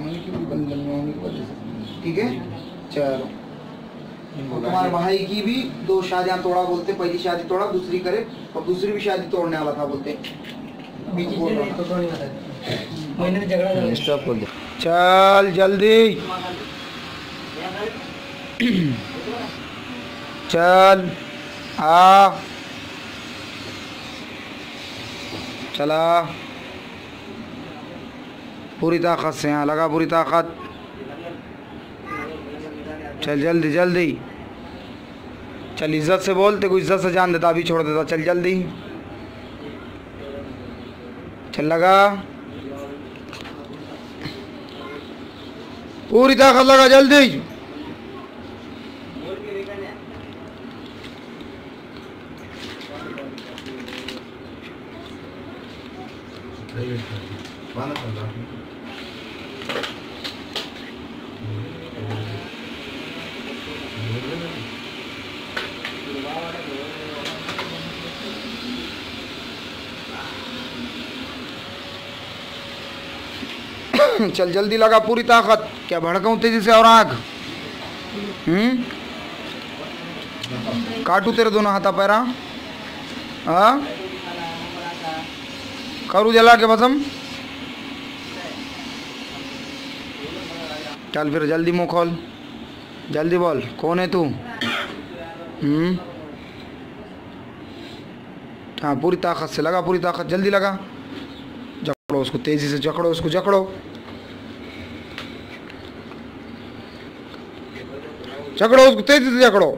होने की भी बंधन में होने की वजह से। ठीक है, चलो। तुम्हारे भाई की भी 2 शादियां तोड़ा बोलते, पहली शादी तोड़ा, दूसरी करे और दूसरी भी शादी तोड़ने वाला था बोलते। मैंने झगड़ा स्टॉप बोल दिया। चल जल्दी चल आ चला, पूरी ताकत से यहाँ लगा, पूरी ताकत। चल जल्दी जल्दी चल, इज्जत से बोलते को इज्जत से जान देता, अभी छोड़ देता। चल जल्दी चल, लगा पूरी ताकत, लगा जल्दी। चल जल्दी लगा, पूरी ताकत। क्या भड़काऊं तेजी से और आग? काटू तेरे दोनों हाथा पैरा? हाँ, करूँ जला के भस्म? चल फिर जल्दी मुँह खोल, जल्दी बोल, कौन है तू? हाँ, पूरी ताकत से लगा, पूरी ताकत, जल्दी लगा। जकड़ो उसको, तेजी से जकड़ो उसको, जकड़ो जकड़ो उसको, तेजी से जकड़ो।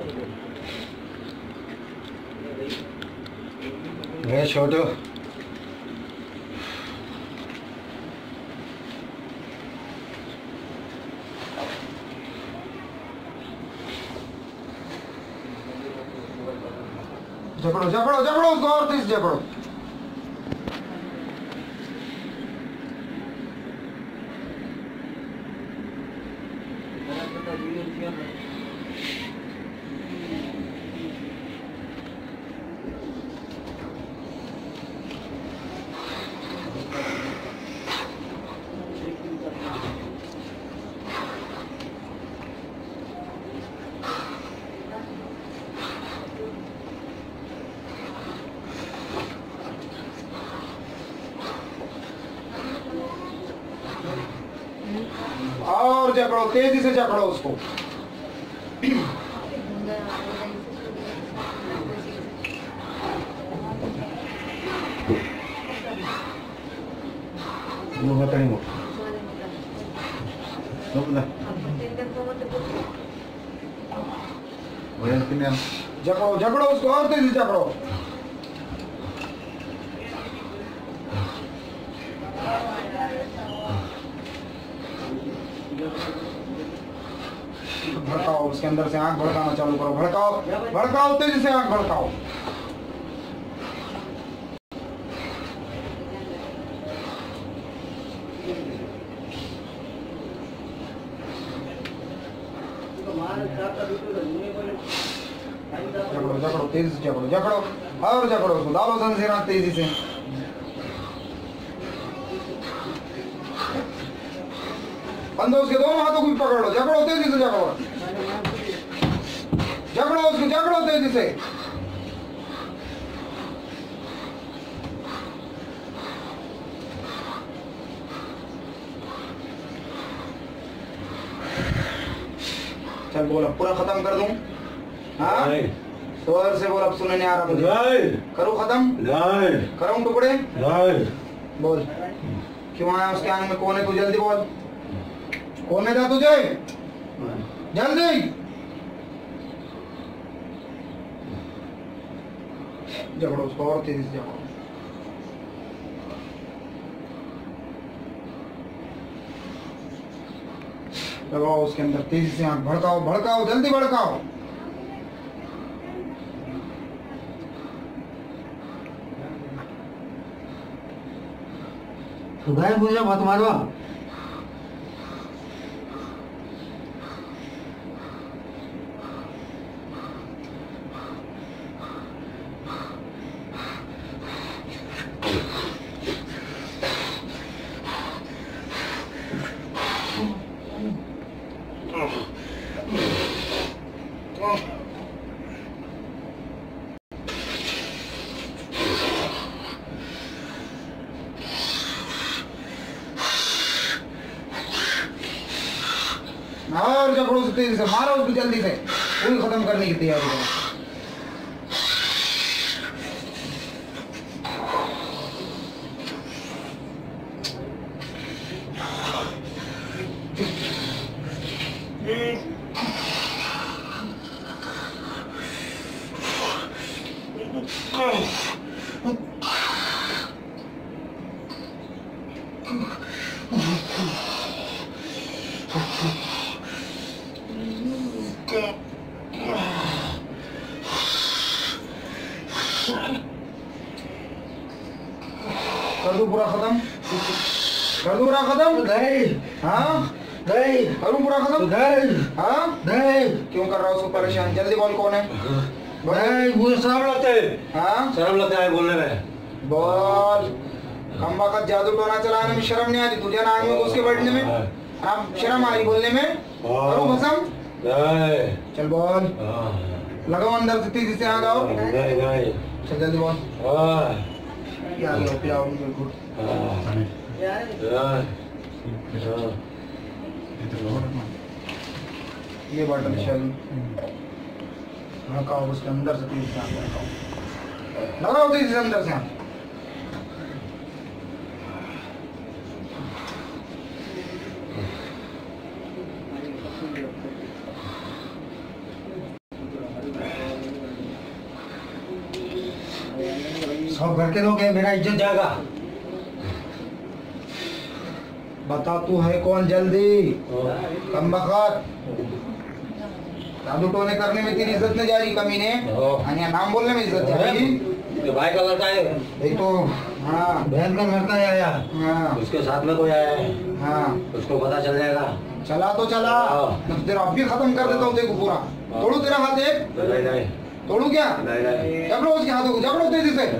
छोटो जकड़ो जकड़ो जकड़ो उसको, और तेज जकड़ो। और जकड़ो, तेजी से जकड़ो उसको। जकड़ो जकड़ो उसको, और तेजी से जकड़ो। भड़काओ, उसके अंदर से आंख भड़काना चालू करो, भड़काओ भड़काओ, तेजी से आंख भड़काओ। जकड़ो जकड़ो, तेजी से जकड़ो, जकड़ो और जकड़ो उसको, डालो जंजीरां तेजी से। बंदो उसके दोनों हाथों को भी पकड़ लो, जकड़ो तेजी से, जकड़ो जकड़ो उसको, जकड़ो तेजी से। चल बोल, अब पूरा खत्म कर दूं? हाँ, स्वर से बोल, अब सुनने नहीं आ रहा मुझे। करूं खत्म? करूं टुकड़े? बोल, क्यों आया उसके आने में? कौन है तू? जल्दी बोल, कौन है? जा तुझे जल्दी जकड़ो उसको, और तेजी से जकड़ो। लगाओ उसके अंदर, तेजी से आंख भड़काओ, भड़काओ, जल्दी भड़काओ। सुधार मुझे मत मारवा। और जबड़ों से तेजी से मारो उसको जल्दी से, पूरी खत्म करने की तैयारी करो। कर दो पूरा खत्म, कर दो पूरा खत्म। नहीं, हाँ नहीं, करूँ पूरा खत्म। नहीं, हाँ नहीं, क्यों कर रहा हो उसको परेशान? जल्दी बोल कौन है? नहीं, मुझे शर्म लगता है। हाँ शर्म लगता है बोलने में। बोल। खम्बा का जादू टोना चलाने में शर्म नहीं आती तुझे? नाक में उसके बैठने में आप शर्म आ रही बोलने में? करूँ कसम? चल बोल, लगाओ अंदर से तेजी से, आ जाओ। चल जल्दी बोल। पिलाओ बिल्कुल। ये बटन शल लगाओ उसके अंदर से तेजी से, लगाओ तेजी से अंदर से। सब घर के लोग हैं, मेरा इज्जत जाएगा। बता तू है कौन जल्दी? कम बखत जादू टोने करने में तेरी इज्जत नहीं जा रही कमीने, और नाम बोलने में इज्जत जा रही। ये भाई का लड़का है, एक तो हाँ बहन का लड़का है आया, हाँ उसके साथ में कोई आया है, हाँ उसको पता चल जाएगा। चला तो चला, मैं तेरा अब भी खत्म कर देता हूँ देखो पूरा। तोड़ू तेरा हाथ एक? नहीं, तोड़ू क्या? जबड़ो उसके हाथों को, जबड़ो तेजी से।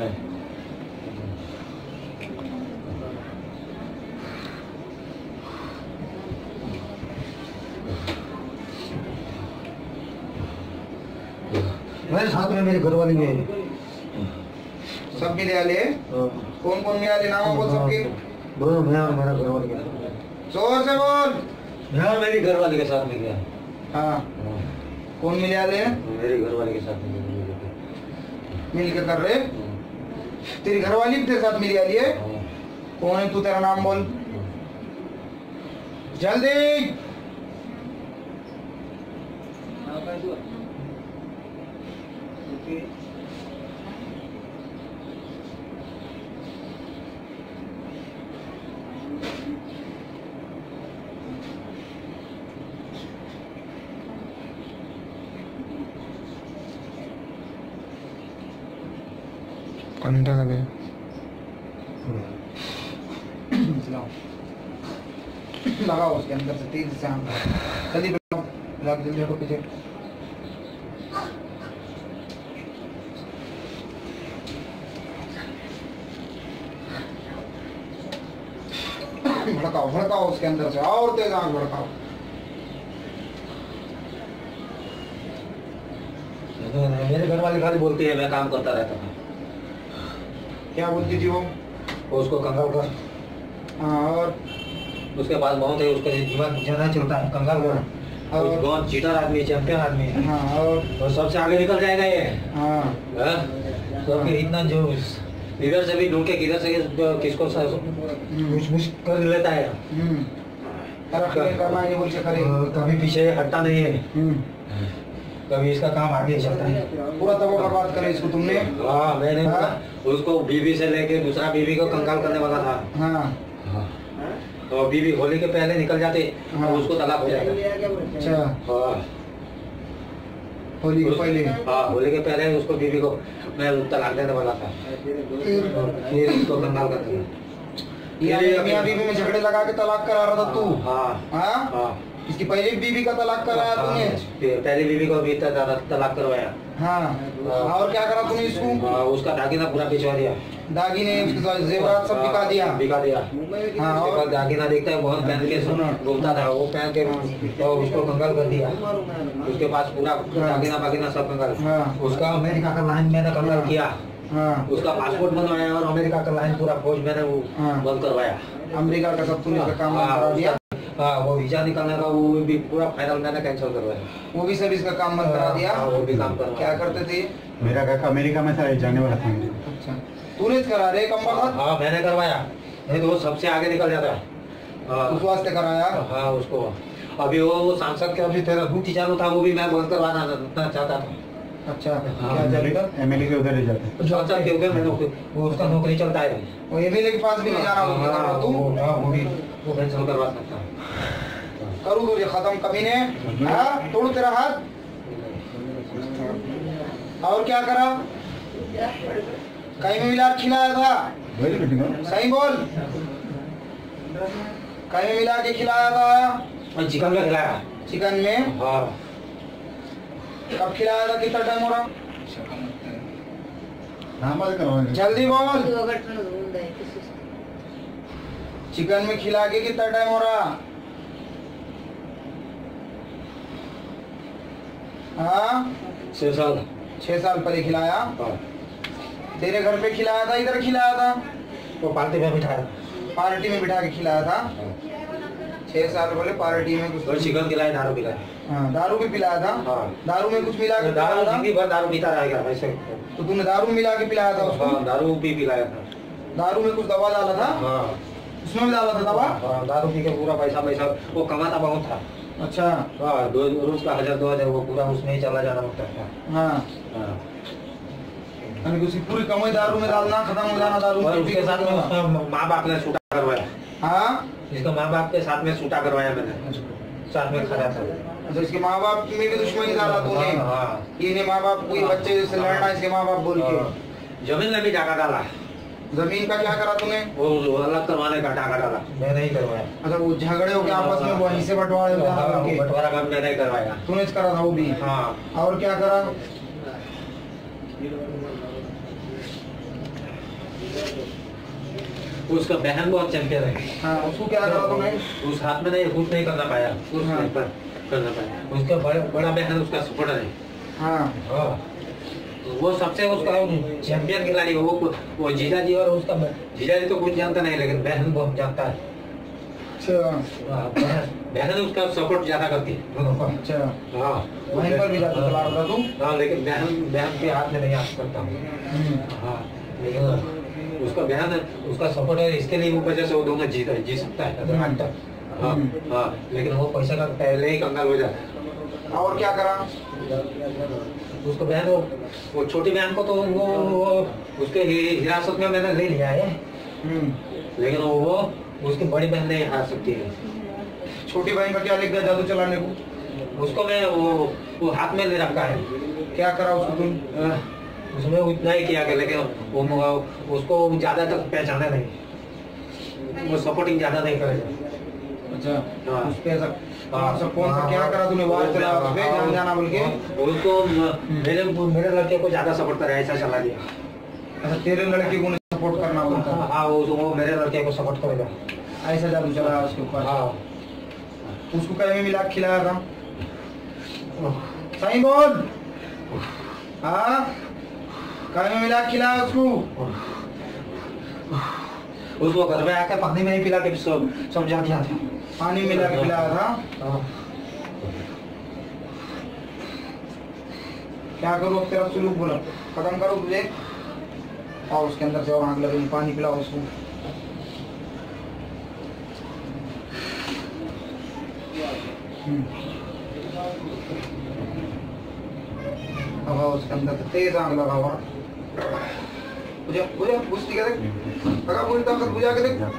मेरे साथ में मेरे घर वाले भी हैं। सब मिले आले? कौन कौन मिले आले? नाम बोल सबके। दोनों मैं और मेरा घर वाले के। जोर से बोल। मैं और मेरी घर वाले के साथ में गया। हाँ कौन मिले आले? मेरे घर वाले के साथ में मिल के कर रहे? तेरी घरवाली भी तेरे साथ मिली आली है? कौन है तू? तेरा नाम बोल जल्दी। घंटा लगे लगाओ उसके अंदर से तेजी से। जल्दी बैठो, जल्दी हटो पीछे। भड़काओ भड़काओ उसके अंदर से, और तेज आग भड़काओ। मेरे घर वाले खाली बोलती है, मैं काम करता रहता था। क्या बोलती थी वो? उसको कंगाल कर। हाँ और उसके पास बहुत है, उसका दिमाग ज्यादा चलता है, कंगाल कर। और बहुत चीटर आदमी, चैंपियन आदमी है। हाँ और सबसे आगे निकल जाएगा ये। हाँ तो फिर इतना जो इधर से भी ढूंढ के किधर से किसको मुझ कर लेता है। करना नहीं बोल के करे। कभी पीछे हटता नहीं है, कभी इसका काम आगे चलता है। पूरा तब बर्बाद करे इसको तुमने। हाँ मैंने उसको बीवी से लेके दूसरा बीवी को कंगाल करने वाला था। हाँ तो बीवी होली के पहले निकल जाते, हाँ। उसको तलाक हो जाएगा। अच्छा हाँ होली के पहले? हाँ होली के पहले उसको बीवी को मैं तलाक देने वाला था, फिर उसको कंगाल करते। मियां बीवी में झगड़े लगा के तलाक करा रहा था तू? हाँ हाँ हाँ इसकी पहली बीवी का तलाक कराया तूने? पहली बीवी को भी तलाक करवाया। हाँ, और क्या करा तूने इसको? उसका दागिना पूरा पिछवा दिया। दागिने उसके जेवरात सब बिका दिया। हाँ, और दागिना देखता है बहुत पहन के घूमता था, वो पहन के और उसको कंगाल कर दिया। उसके पास पूरा दागिना सब कंगाल। उसका अमेरिका का लाइन मैंने कंगाल किया। उसका पासपोर्ट बनवाया और अमेरिका का लाइन पूरा फौज मैंने वो बंद करवाया। अमेरिका का सब तूने काम करा दिया। हाँ, वो वीजा निकालने का वो भी पूरा फाइनल मैंने कैंसिल करवाया। वो भी सब इसका काम बंद करा दिया। वो भी काम करवाया। क्या करते थे? मेरा काका अमेरिका में था, जाने वाला था। अच्छा, तूने करा रे कम वक्त? हाँ, मैंने करवाया, नहीं तो वो सबसे आगे निकल जाता है। उस वास्ते कराया? हाँ, उसको अभी वो सांसद के अभी तेरा ड्यूटी चालू था, वो भी मैं बंद करवाना चाहता था। अच्छा, क्या चलेगा? एमएलए के उधर ही जाते। सांसद के उधर मैंने वो उसका नौकरी चलता है। वो एमएलए के पास भी नहीं जाना होगा तू? वो भी वो कैंसिल करवा सकता है। करूँ तुझे खत्म कमीने? हाँ, तोड़ तेरा हाथ। और क्या करा? कहीं में मिला खिलाया था? सही बोल। कहीं में मिला के खिलाया था? और चिकन में खिलाया। चिकन में? हाँ। कब खिलाया था? कितना टाइम हो रहा? जल्दी बोल। चिकन में खिला के कितना टाइम हो रहा? हाँ, 6 साल। 6 साल पहले खिलाया। हाँ। तेरे घर पे खिलाया था? इधर खिलाया था? वो पार्टी में बिठाया। पार्टी में बिठा के खिलाया था। 6 साल पहले पार्टी में कुछ और चिकन खिलाया, दारू पिलाया। हाँ, दारू भी पिलाया था। हाँ। दारू में कुछ मिला के दारू पिलाया था? जिंदगी भर दारू पीता रहेगा वैसे। तो तूने दारू मिला के पिलाया था उसको? हाँ, दारू भी पिलाया था। दारू में कुछ दवा डाला था? हाँ, उसमें भी डाला था दवा? हाँ, दारू पी के पूरा पैसा वो कमाता बहुत था। अच्छा। हाँ, रोज का 1000-2000 वो पूरा उसमें ही चला जाना होता है। हाँ, यानी उसकी पूरी कमाई दारू में डालना, खत्म हो जाना दारू और में। उसके साथ में उसका माँ बाप ने सूटा करवाया। हाँ, इसका माँ बाप के साथ में सूटा करवाया मैंने, साथ में खड़ा था। अच्छा, इसके माँ बाप में भी दुश्मनी डाला तूने? हाँ। इन्हें माँ बाप कोई बच्चे से लड़ना, इसके माँ बाप बोल के। जमीन में भी डाका डाला। जमीन का क्या करा तूने? वो अलग करवाने का डाका डाला, मैं नहीं करवाया। अच्छा, वो झगड़े हो गए आपस में, वो हिस्से बंटवारे हो गए, बंटवारा का मैं नहीं करवाया। तूने करा था वो भी? हाँ। और क्या करा? उसका बहन बहुत चैंपियन है। हाँ, उसको क्या करा तूने? उस हाथ में नहीं, कुछ नहीं करना पाया, कुछ नहीं करना पाया। उसका बड़ा बहन उसका सपोर्टर है। हाँ, वो सबसे उसका चैंपियन खिलाड़ी है। वो जीजा जी, और उसका जीजा जी तो कुछ जानता नहीं, लेकिन बहन बहुत जानता है। अच्छा, बहन उसका सपोर्ट ज्यादा करती है दोनों को। अच्छा, हाँ, वहीं पर भी जाता चला रहा था तू? हाँ, लेकिन बहन के हाथ में नहीं आ सकता हूँ। हाँ, लेकिन उसका बहन उसका सपोर्ट है, इसके लिए वो वजह से वो दोनों जी सकता है। हाँ, हाँ, लेकिन वो पैसा का पहले ही कंगाल हो जाता है। और क्या करा? उसको बहन वो छोटी बहन को तो वो उसके हिरासत में मैंने ले लिया है, लेकिन वो उसकी बड़ी बहन नहीं हार सकती है। छोटी बहन का क्या लिख गया जादू चलाने को? उसको मैं वो हाथ में ले रखा है। क्या करा उसको तुम? उसमें उतना ही किया, लेकिन वो उसको ज्यादा तक पहचाने नहीं, वो सपोर्टिंग ज्यादा नहीं करेगा। अच्छा, हाँ। उस पे ऐसा कौन सा क्या करा तूने? वार चला उस पे जान जाना बोल के? उसको मेरे लड़के को ज्यादा सपोर्ट करे, ऐसा चला दिया। अच्छा, तेरे लड़के को सपोर्ट करना बोलता? हाँ, वो मेरे लड़के को सपोर्ट करेगा, ऐसा जादू चला उसके ऊपर? हाँ। उसको कहीं में मिला खिलाया था? सही बोल। हाँ, कहीं में मिला खिलाया उसको घर में आकर पानी में ही पिला के समझा दिया था। पानी मिला के पिलाया था? क्या करो अब? तेरा सुलूक बोला खत्म करो तुझे, और उसके अंदर से और आग लगेगी। पानी पिलाओ उसको। हवा उसके अंदर से तेज आग लगा हुआ। बुझा बुझा बुझती क्या देख, लगा पूरी ताकत बुझा के देख।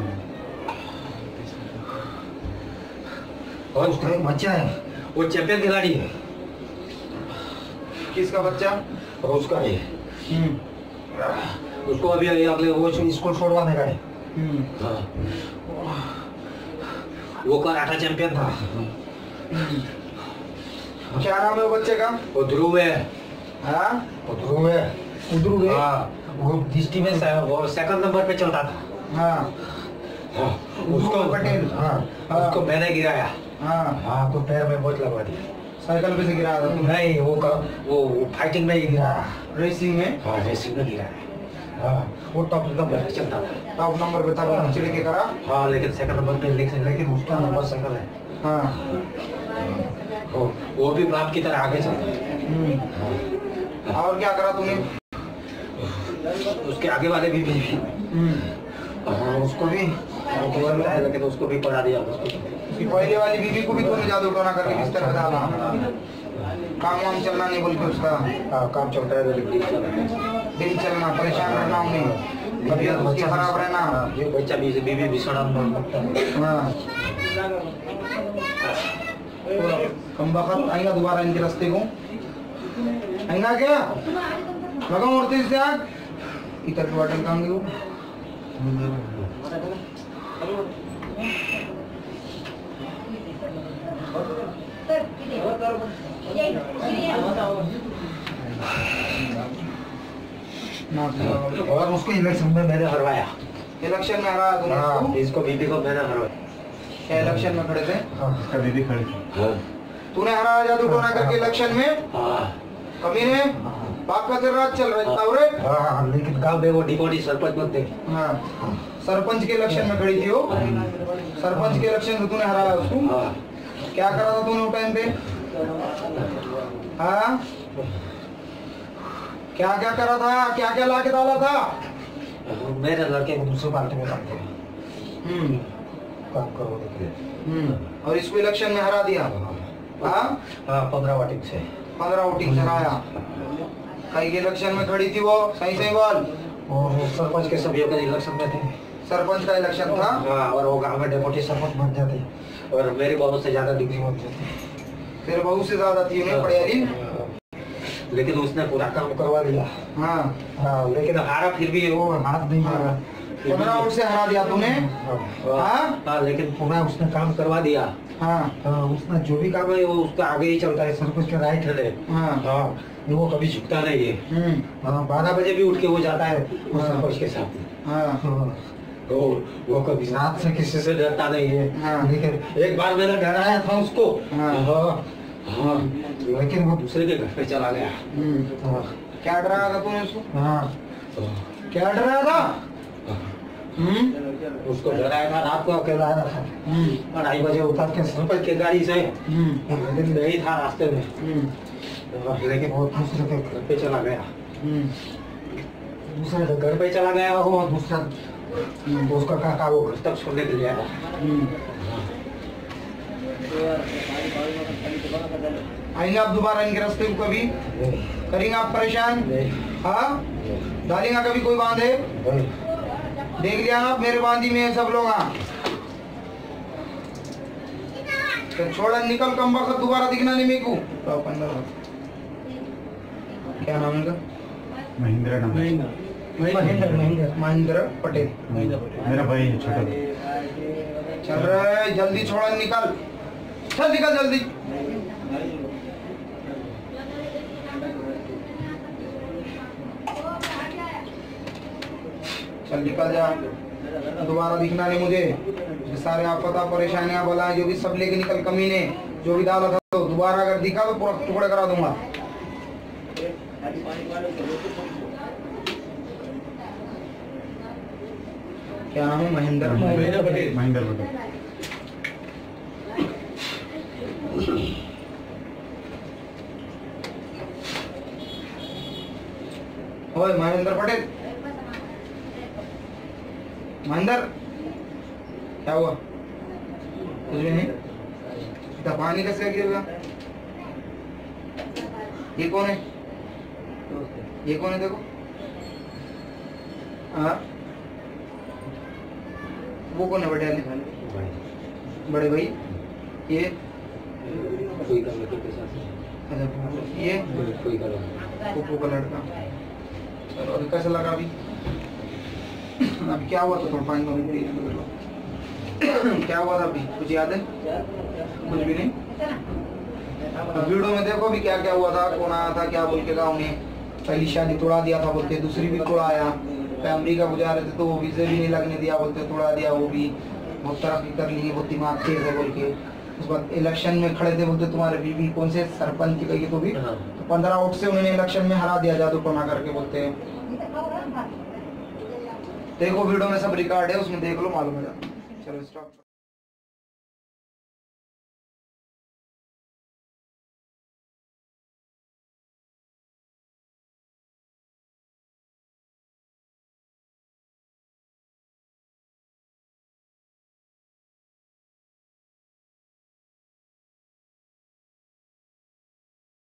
और उसका एक बच्चा है, वो चैंपियन खिलाड़ी है। किसका बच्चा? और उसका है। उसको अभी अगले वो स्कूल छोड़वाने का है। हाँ। वो कराटा चैंपियन था। क्या नाम है वो बच्चे का? वो ध्रुव है। हाँ वो ध्रुव है। ध्रुव है? हाँ, वो डिस्ट्रिक्ट में वो सेकंड नंबर पे चलता था। हाँ उसको पटेल। हाँ, उसको मैंने गिराया। हाँ हाँ, तो पैर में बहुत लगवा दिया। साइकिल पे से गिराया था तुमने? नहीं, वो फाइटिंग में ही गिराया। रेसिंग में? हाँ, रेसिंग में गिराया। हाँ, वो टॉप नंबर पे चलता था। टॉप नंबर पे था, चिड़ के करा? हाँ, लेकिन सेकंड नंबर पे लेकिन उसका नंबर साइकिल है। हाँ वो भी बाप की तरह आगे चलता है। और क्या करा तूने? उसके आगे वाले भी उसको भी लेकिन उसको भी पढ़ा दिया। उसकी पहले वाली बीबी को भी तूने जादू टोना करके किस तरह डाला? काम वाम चलना नहीं बोल के उसका? काम चलता है, दिन चलना, परेशान रहना उन्हें, तबीयत उसकी खराब रहना। ये बच्चा बीबी भीषण हाँ कम वक्त आएगा दोबारा इनके रास्ते को? आएगा क्या? लगाओ और तेज से आग। इधर की बॉटल कहाँ गई वो? और उसको इलेक्शन में मैंने हरवाया। इलेक्शन में हराया तुमने इसको? इसको बीबी को मैंने हरवाया। क्या इलेक्शन में खड़े थे? उसका बीबी खड़ी थी। तूने हराया जादू टोना करके इलेक्शन में? कमीने बाप का तेरा राज चल रहा है। हाँ, लेकिन गाँव में वो डिपोटी सरपंच बनते। हाँ सरपंच के इलेक्शन में खड़ी थी वो? सरपंच के इलेक्शन में तूने हराया उसको? क्या करा था तूने उस टाइम पे? हाँ क्या क्या करा था? क्या क्या ला के डाला था? मेरे लड़के को दूसरी पार्टी में काम करो। काम करो। और इसको इलेक्शन में हरा दिया? हाँ 15 वोटिंग से। 15 वोटिंग से हराया। कई के इलेक्शन में खड़ी थी वो? सही सही बोल। और सरपंच के सभी के इलेक्शन में थे। सरपंच का इलेक्शन था? हाँ, और वो गाँव में डेप्यूटी सरपंच बन जाते और मेरी बहू से ज्यादा डिग्री बन जाती। तेरे बहू से ज्यादा थी उन्हें पढ़ियाली? लेकिन उसने पूरा काम करवा दिया। हाँ लेकिन हारा फिर भी वो हाथ नहीं मारा। 15 वोट से हरा दिया तूने? हाँ, लेकिन पूरा उसने काम करवा दिया। हाँ उसने जो भी काम है वो उसका आगे ही चलता है। सरपंच के राइट है। हाँ, वो कभी झुकता नहीं है। 12 बजे भी उठ के वो जाता है सरपंच के साथ। हाँ वो कभी रात से किसी से डरता नहीं है। हाँ। लेकिन एक बार मैंने डराया था उसको। हाँ, लेकिन वो दूसरे के घर पे चला गया। क्या डराया था तूने उसको? क्या डराया था? उसको डराया था, रात को अकेला आया था। 2:30 बजे उतर के सरपंच की गाड़ी से लेकिन नहीं था रास्ते में। लेकिन वो दूसरे के घर पे चला गया। दूसरे के घर पे चला गया वो दूसरा उसका काका वो घर तक छोड़ने के लिए आया। आएंगे आप दोबारा इनके रास्ते को कभी? करेंगे आप परेशान? हाँ डालेंगे कभी कोई बांधे? देख लिया आप मेरे बांधी में सब लोग। तो छोड़ा निकल कम वक्त दोबारा दिखना नहीं मेरे को। क्या नाम है? महिंद्रा नाम है। महेंद्र पटेल। मेरा भाई है छोटा। चल रहा है, जल्दी छोड़ा निकल। चल निकल जल्दी। चल निकल जा, दोबारा दिखना नहीं मुझे। सारे आपदा परेशानियां बलाएं जो भी सब लेके निकल। कमीने जो भी डाला था तो दोबारा अगर दिखा तो पूरा टुकड़े करा दूंगा। क्या नाम है? महेंद्र पटेल। महिंद्रा पटेल। ओए महेंद्र पटेल। महेंद्र क्या हुआ? कुछ भी नहीं। इतना पानी कैसे गिर गया? ये कौन है? ये कौन है? देखो। हाँ वो कौन है? बड़े भाई। ये ये फूफू का लड़का। चलो अभी कैसा लगा? अभी क्या हुआ था? थोड़ा पानी क्या हुआ था अभी? कुछ याद है? कुछ भी नहीं। वीडियो में देखो भी क्या क्या हुआ था, कौन आया था क्या बोल के गाँव में, पहली शादी तोड़ा दिया था बोलते, दूसरी भी तोड़ाया, अमेरिका को जा रहे थे तो वो वीजे भी नहीं लगने दिया बोलते, तोड़ा दिया, वो भी बहुत तरक्की कर ली, बहुत दिमाग तेज है बोल के। उस बाद इलेक्शन में खड़े थे बोलते तुम्हारे बीबी कौन से सरपंच की गई तो भी 15 वोट से उन्होंने इलेक्शन में हरा दिया जादू टोना करके बोलते हैं। देखो वीडियो में सब रिकॉर्ड है, उसमें देख लो मालूम है। चलो स्टॉप।